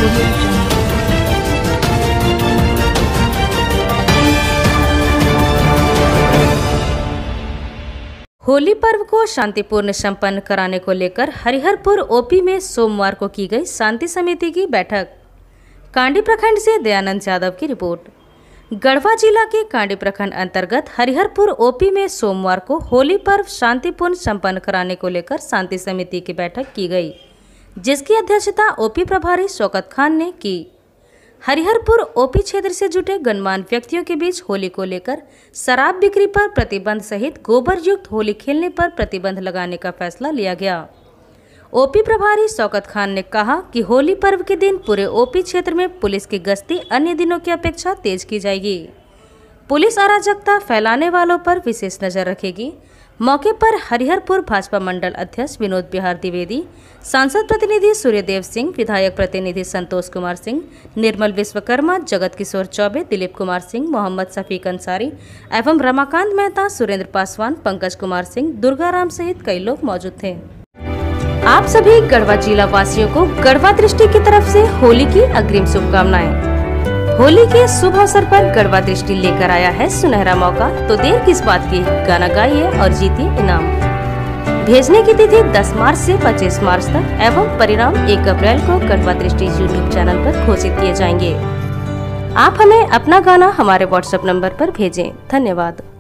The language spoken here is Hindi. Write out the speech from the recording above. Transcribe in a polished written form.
होली पर्व को शांतिपूर्ण संपन्न कराने को लेकर हरिहरपुर ओपी में सोमवार को की गई शांति समिति की बैठक। कांडी प्रखंड से दयानंद यादव की रिपोर्ट। गढ़वा जिला के कांडी प्रखंड अंतर्गत हरिहरपुर ओपी में सोमवार को होली पर्व शांतिपूर्ण संपन्न कराने को लेकर शांति समिति की बैठक की गई, जिसकी अध्यक्षता ओपी प्रभारी शौकत खान ने की। हरिहरपुर ओपी क्षेत्र से जुटे गणमान्य व्यक्तियों के बीच होली को लेकर शराब बिक्री पर प्रतिबंध सहित गोबर युक्त होली खेलने पर प्रतिबंध लगाने का फैसला लिया गया। ओपी प्रभारी शौकत खान ने कहा कि होली पर्व के दिन पूरे ओपी क्षेत्र में पुलिस की गश्ती अन्य दिनों की अपेक्षा तेज की जाएगी। पुलिस अराजकता फैलाने वालों पर विशेष नजर रखेगी। मौके पर हरिहरपुर भाजपा मंडल अध्यक्ष विनोद बिहार द्विवेदी, सांसद प्रतिनिधि सूर्यदेव सिंह, विधायक प्रतिनिधि संतोष कुमार सिंह, निर्मल विश्वकर्मा, जगत किशोर चौबे, दिलीप कुमार सिंह, मोहम्मद शफीक अंसारी एवं रमाकांत मेहता, सुरेंद्र पासवान, पंकज कुमार सिंह, दुर्गाराम सहित कई लोग मौजूद थे। आप सभी गढ़वा जिला वासियों को गढ़वा दृष्टि की तरफ से होली की अग्रिम शुभकामनाएं। होली के शुभ अवसर पर गढ़वा दृष्टि लेकर आया है सुनहरा मौका, तो देर किस बात की, गाना गाइए और जीतिए इनाम। भेजने की तिथि 10 मार्च से 25 मार्च तक एवं परिणाम 1 अप्रैल को गढ़वा दृष्टि यूट्यूब चैनल पर घोषित किए जाएंगे। आप हमें अपना गाना हमारे व्हाट्सएप नंबर पर भेजें। धन्यवाद।